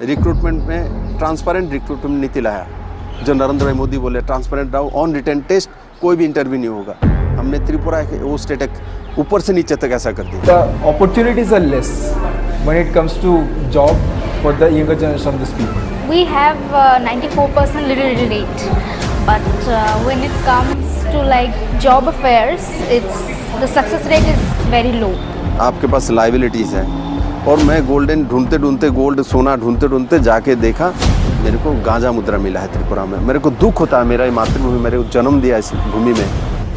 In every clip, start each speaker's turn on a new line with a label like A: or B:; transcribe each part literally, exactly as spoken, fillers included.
A: Recruitment में transparent recruitment नीति लाया, जो नरेंद्र भाई मोदी बोले ट्रांसपेरेंट रहो, ऑन रिटर्न टेस्ट कोई भी इंटरव्यू नहीं होगा। हमने त्रिपुरा के वो स्टेट ऊपर से नीचे तक ऐसा कर दिया।
B: The opportunities are less when it comes to job for the younger generation of this people.
C: We have uh, ninety-four percent little rate, but uh, when it comes to like job affairs, it's the success rate is very low.
A: आपके पास liabilities है, और मैं golden ढूंढते ढूंढते gold सोना ढूंढते ढूंढते जाके देखा, मेरे को गांजा मुद्रा मिला है त्रिपुरा में। मेरे को दुख होता है, मेरा मातृभूमि मेरे को जन्म दिया इस भूमि में।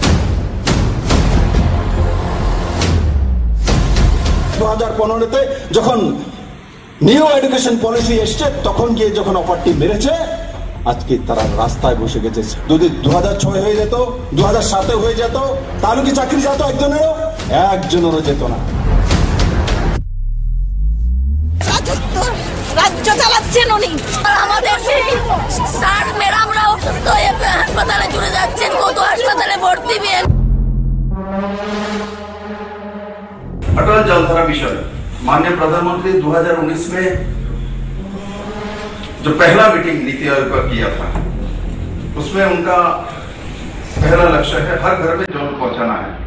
D: दो हज़ार पंद्रह তে যখন নিউ এডুকেশন পলিসি এসছে, তখন গিয়ে যখন অফারটি মেরেছে, আজকে তারা রাস্তায় বসে গেছে। যদি দু হাজার ছয় হয়ে যেত, দু হাজার সাতে হয়ে যেত, তাহলে কি চাকরি যেত একজনেরও? একজনেরও যেত না।
E: রাজ্য চালাচ্ছেন উনি, আমাদের স্যার ম্যাডামরা অসুস্থ হয়ে হাসপাতালে চলে যাচ্ছেন, কত হাসপাতালে ভর্তি দিবেন।
F: अटल जलधारा मिशन माननीय प्रधानमंत्री दो हज़ार उन्नीस में जो पहला मीटिंग नीति आयोग का किया था, उसमें उनका पहला लक्ष्य है हर घर में जल पहुंचाना है।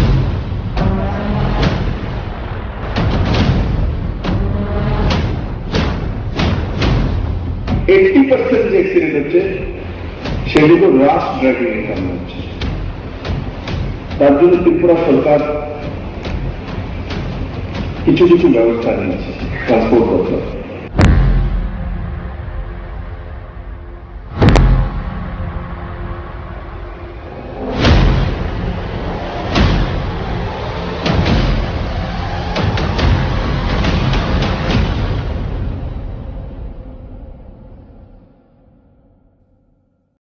G: eighty percent যে অ্যাক্সিডেন্ট হচ্ছে সেগুলো রাশ ড্রাইভিং এর কারণে হচ্ছে। তার জন্য ত্রিপুরা সরকার কিছু কিছু ব্যবস্থা নিয়েছে ট্রান্সপোর্ট দপ্তর।